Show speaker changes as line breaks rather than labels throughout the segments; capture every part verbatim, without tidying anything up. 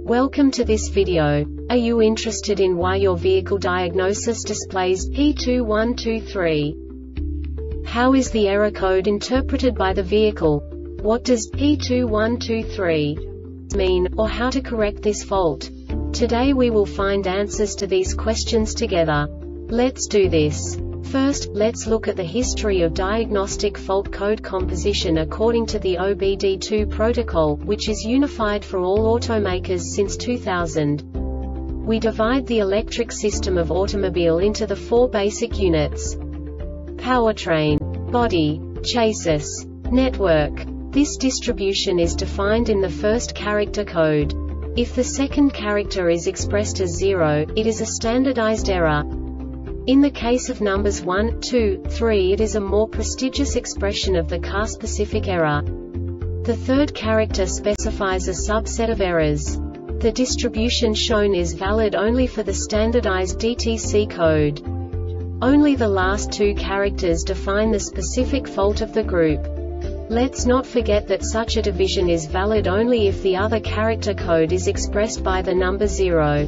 Welcome to this video. Are you interested in why your vehicle diagnosis displays P two one two three? How is the error code interpreted by the vehicle? What does P two one two three mean, or how to correct this fault? Today we will find answers to these questions together. Let's do this. First, let's look at the history of diagnostic fault code composition according to the O B D two protocol, which is unified for all automakers since two thousand. We divide the electric system of automobile into the four basic units: powertrain, body, chassis, network. This distribution is defined in the first character code. If the second character is expressed as zero, it is a standardized error. In the case of numbers one, two, three, it is a more prestigious expression of the car-specific error. The third character specifies a subset of errors. The distribution shown is valid only for the standardized D T C code. Only the last two characters define the specific fault of the group. Let's not forget that such a division is valid only if the other character code is expressed by the number zero.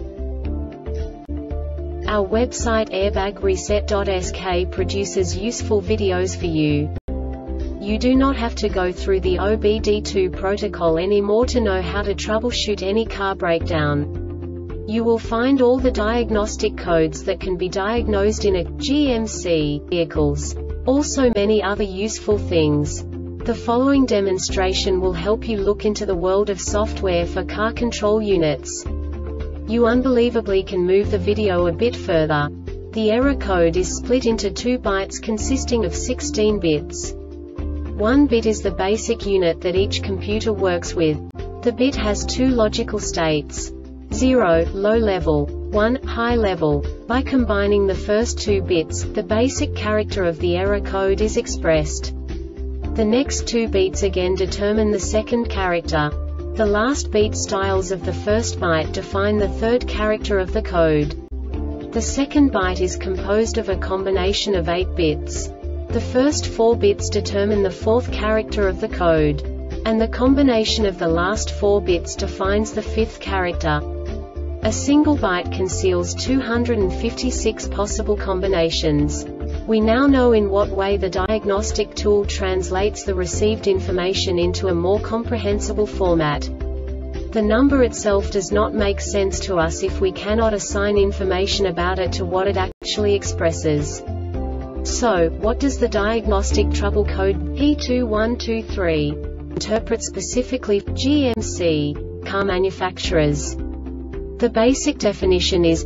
Our website airbag reset dot S K produces useful videos for you. You do not have to go through the O B D two protocol anymore to know how to troubleshoot any car breakdown. You will find all the diagnostic codes that can be diagnosed in a G M C vehicles. Also many other useful things. The following demonstration will help you look into the world of software for car control units. You unbelievably can move the video a bit further. The error code is split into two bytes consisting of sixteen bits. One bit is the basic unit that each computer works with. The bit has two logical states: zero, low level, one, high level. By combining the first two bits, the basic character of the error code is expressed. The next two bits again determine the second character. The last beat styles of the first byte define the third character of the code. The second byte is composed of a combination of eight bits. The first four bits determine the fourth character of the code. And the combination of the last four bits defines the fifth character. A single byte conceals two hundred fifty-six possible combinations. We now know in what way the diagnostic tool translates the received information into a more comprehensible format. The number itself does not make sense to us if we cannot assign information about it to what it actually expresses. So, what does the diagnostic trouble code P two one two three interpret specifically for G M C car manufacturers? The basic definition is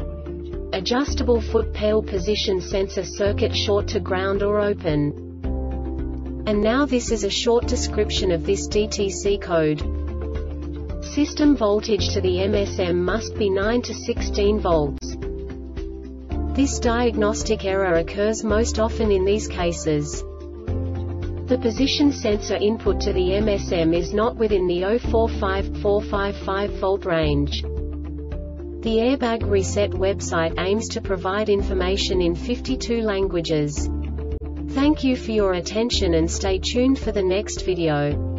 adjustable foot pedal position sensor circuit short to ground or open. And now this is a short description of this D T C code. System voltage to the M S M must be nine to sixteen volts. This diagnostic error occurs most often in these cases. The position sensor input to the M S M is not within the zero four five to four five five volt range. The Airbag Reset website aims to provide information in fifty-two languages. Thank you for your attention and stay tuned for the next video.